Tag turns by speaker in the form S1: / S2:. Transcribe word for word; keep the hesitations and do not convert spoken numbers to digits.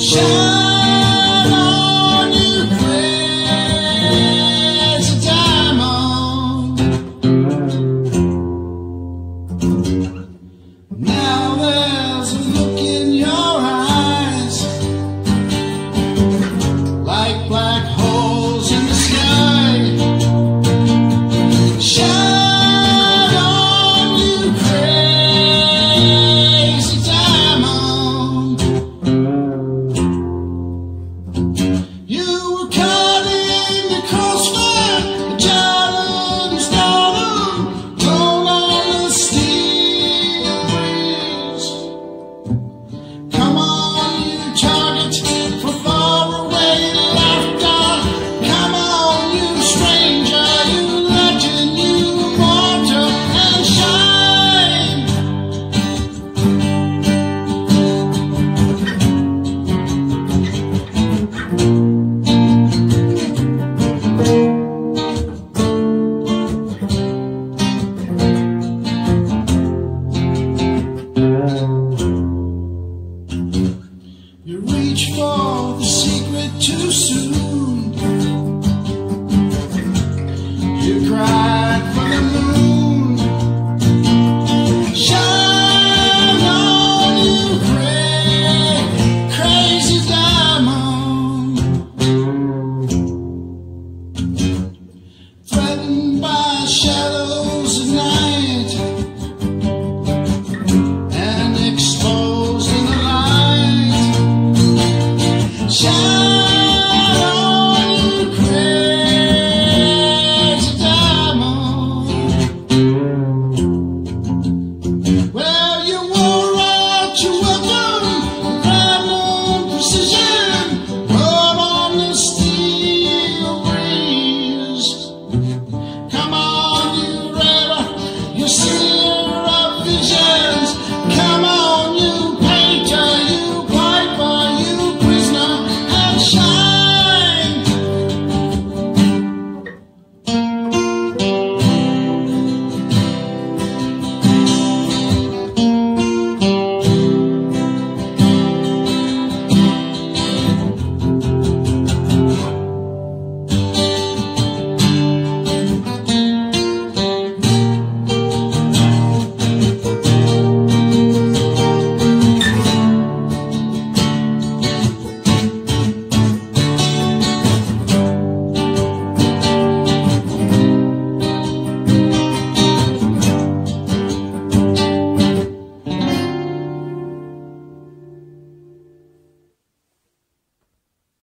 S1: Shine on, you crazy diamond. Now there's a look in your eyes, like black holes in the sky. Shine on, you crazy diamond. You were caught in the crossfire, the child of stardom, blown on the steel breeze. Come on, you target for faraway laughter. Come on, you stranger, you legend, you mortal, and shine. You reach for the secret too soon.